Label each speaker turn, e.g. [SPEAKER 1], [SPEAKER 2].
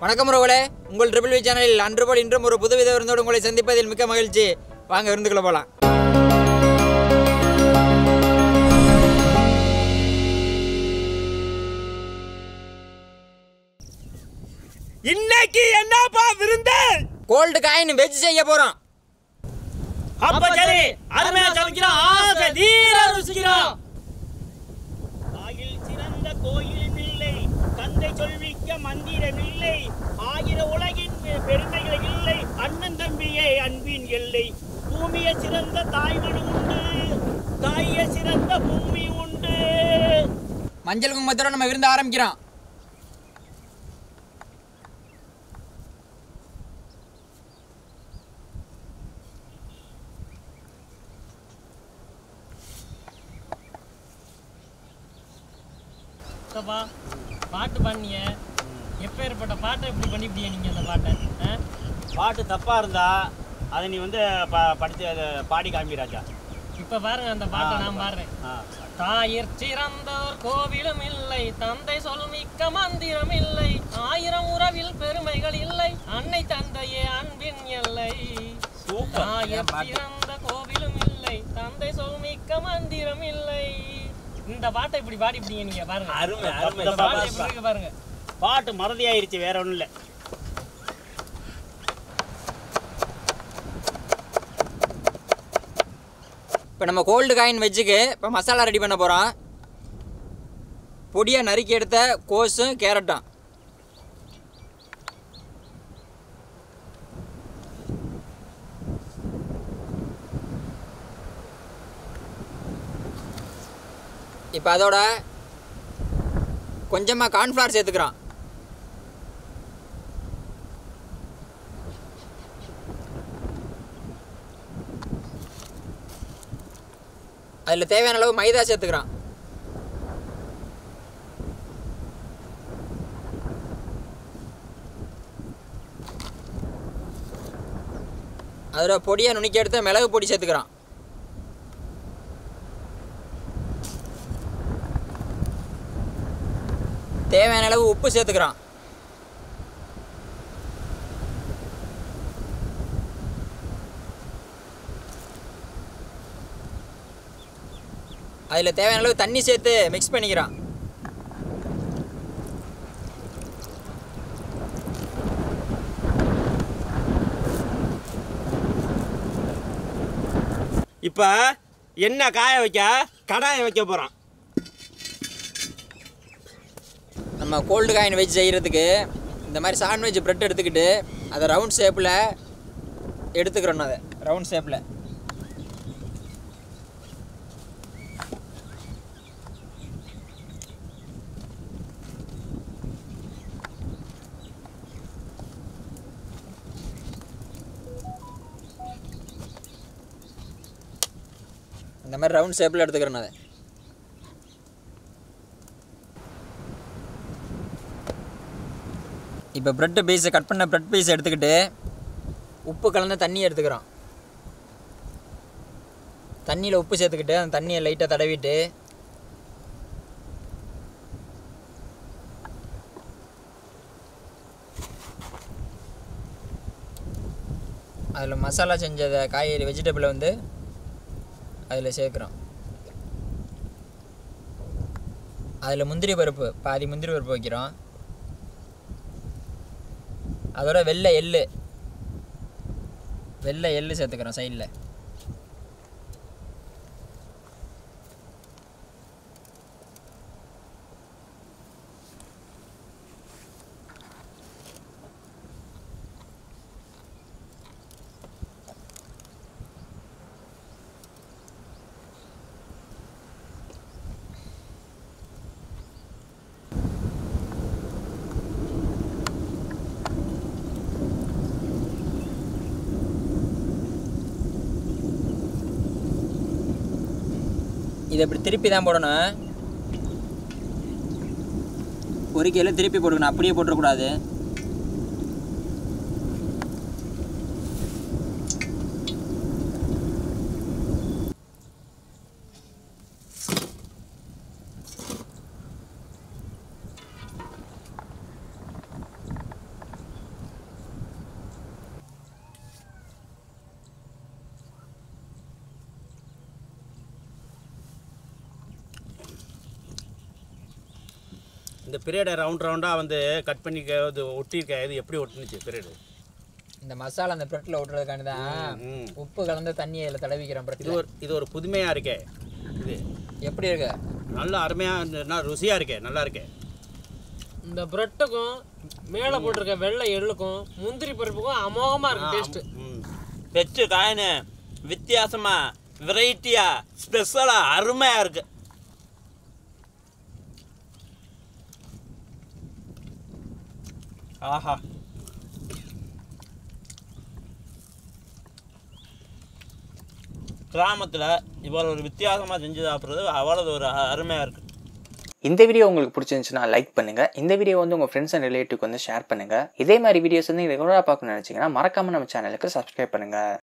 [SPEAKER 1] வணக்கம் உறவுகளே, உங்கள் ட்ரிபிள் வி சேனலில் அன்று போல் இன்றும் ஒரு புதுவித விருந்தோடு உங்களை சந்திப்பதில் மிக்க மகிழ்ச்சி. வாங்க விருந்துக்குள்ள போகலாம்.
[SPEAKER 2] இன்னைக்கு என்னப்பா விருந்து?
[SPEAKER 1] கோல்டு காயின் வெஜ் செய்ய போறோம்.
[SPEAKER 2] அப்ப சரி, அருமையா சமைக்கிறோம், ஆசை தீர ருசிக்கிறோம். ஆயில் சிறந்த கோயில் இல்லை, தந்தை சொல்விக்க மந்திரம் இல்லை, ஆயிர உலகின் பெருமைகள் இல்லை, அண்ணன் தம்பியே அன்பின் எல்லை. பூமிய சிறந்த தாய்மனம் உண்டு, தாய சிறந்த பூமி உண்டு.
[SPEAKER 1] மஞ்சள் குங்குமத்தோட நம்ம விருந்து ஆரம்பிக்கிறோம்.
[SPEAKER 3] பாட்டு பண்ணிய எப்பேற்பட்ட பாட்டை இப்படி பண்ணிவிட்டிய நீங்க? அந்த பாட்டை
[SPEAKER 2] பாட்டு தப்பா இருந்தா அதை நீ வந்து படித்து அதை பாடி காமிராஜா.
[SPEAKER 3] இப்ப பாருங்க, அந்த பாட்டை நான் பாடுறேன். தாயிற் சிறந்தோர் கோவிலும் இல்லை, தந்தை சொல்மிக்க மந்திரம் இல்லை, ஆயிரம் உறவில் பெருமைகள் இல்லை, அன்னை தந்தையே அன்பின் எல்லை. தாயிற் சிறந்த கோவிலும் இல்லை, தந்தை சொல்மிக்க மந்திரம் இல்லை. இந்த பாட்டை இப்படி பாடிப்பீங்க நீங்க பாருங்க.
[SPEAKER 2] அருமை அருமை.
[SPEAKER 3] பாருங்க,
[SPEAKER 2] பாட்டு மறதியாயிருச்சு, வேற ஒண்ணும் இல்லை.
[SPEAKER 1] இப்போ நம்ம கோல்டு காயின் வெஜ்ஜுக்கு இப்போ மசாலா ரெடி பண்ண போகிறோம். பொடியாக நறுக்கி எடுத்த கோஸும் கேரட்டும், இப்போ அதோட கொஞ்சமாக கார்ன்ஃப்ளவர் சேர்த்துக்கிறோம். அதில் தேவையான அளவு மைதா சேர்த்துக்கிறோம். அதில் பொடியாக நுணுக்கி எடுத்த மிளகு பொடி சேர்த்துக்கிறோம். தேவையான அளவு உப்பு சேர்த்துக்கிறோம். அதில் தேவையான அளவு தண்ணி சேர்த்து மிக்ஸ் பண்ணிக்கிறோம்.
[SPEAKER 2] இப்போ என்ன காய வைக்க கடாயை வைக்க போகிறோம்.
[SPEAKER 1] நம்ம கோல்டு காயின் வெஜ் செய்கிறதுக்கு இந்த மாதிரி சாண்ட்விச் ப்ரெட் எடுத்துக்கிட்டு அதை ரவுண்ட் ஷேப்பில் எடுத்துக்கிறோம். அதை ரவுண்ட் ஷேப்பில் இந்த மாதிரி ரவுண்ட் ஷேப்பில் எடுத்துக்கிறோம். அதை இப்போ ப்ரெட்டு பீஸை கட் பண்ண ப்ரெட் பீஸ் எடுத்துக்கிட்டு உப்பு கலந்த தண்ணி எடுத்துக்கிறோம். தண்ணியில் உப்பு சேர்த்துக்கிட்டு அந்த தண்ணியை லைட்டாக தடவிட்டு அதில் மசாலா செஞ்ச காய்கறி வெஜிடபிளை வந்து அதில் சேர்க்குறோம். அதில் முந்திரி பருப்பு, பாதி முந்திரி பருப்பு வைக்கிறோம். அதோட வெள்ளை எள்ளு சேர்த்துக்கிறோம் சைடில். இதை இப்படி திருப்பி தான் போடணும். பொரிக்கையில் திருப்பி போட்டுக்கணும், அப்படியே போட்டுறக்கூடாது.
[SPEAKER 2] இந்த பிரேடை ரவுண்டாக வந்து கட் பண்ணி இது ஒட்டியிருக்க இது எப்படி ஒட்டுனுச்சு பிரேடு?
[SPEAKER 1] இந்த மசாலா அந்த பிரெட்டில் ஓட்டுறதுக்காண்டி தான் உப்பு கலந்த தண்ணியை இதில் தடவிக்கிறேன் பிரெட்.
[SPEAKER 2] இது ஒரு புதுமையாக இருக்கே. இது
[SPEAKER 1] எப்படி இருக்கு?
[SPEAKER 2] நல்லா அருமையாக ருசியாக இருக்கே, நல்லா இருக்கே.
[SPEAKER 3] இந்த பிரெட்டுக்கும் மேலே போட்டிருக்க வெள்ளை எள்ளுக்கும் முந்திரி பருப்புக்கும் அமோகமாக இருக்குது டேஸ்ட்டு.
[SPEAKER 4] வெச்சு காயின்னு வித்தியாசமாக வெரைட்டியாக ஸ்பெஷலாக அருமையாக இருக்குது. ஆஹா, கிராமத்தில் இவ்வளோ ஒரு வித்தியாசமாக செஞ்சு சாப்பிட்றது அவ்வளோ ஒரு அருமையாக இருக்குது.
[SPEAKER 5] இந்த வீடியோ உங்களுக்கு பிடிச்சிருந்துச்சுன்னா லைக் பண்ணுங்கள். இந்த வீடியோ வந்து உங்கள் ஃப்ரெண்ட்ஸ் அண்ட் ரிலேட்டிவ்க்கு வந்து ஷேர் பண்ணுங்கள். இதே மாதிரி வீடியோஸ் வந்து ரெகுலராக பார்க்கணும்னு நினச்சிங்கன்னா மறக்காமல் நம்ம சேனலுக்கு சப்ஸ்கிரைப் பண்ணுங்கள்.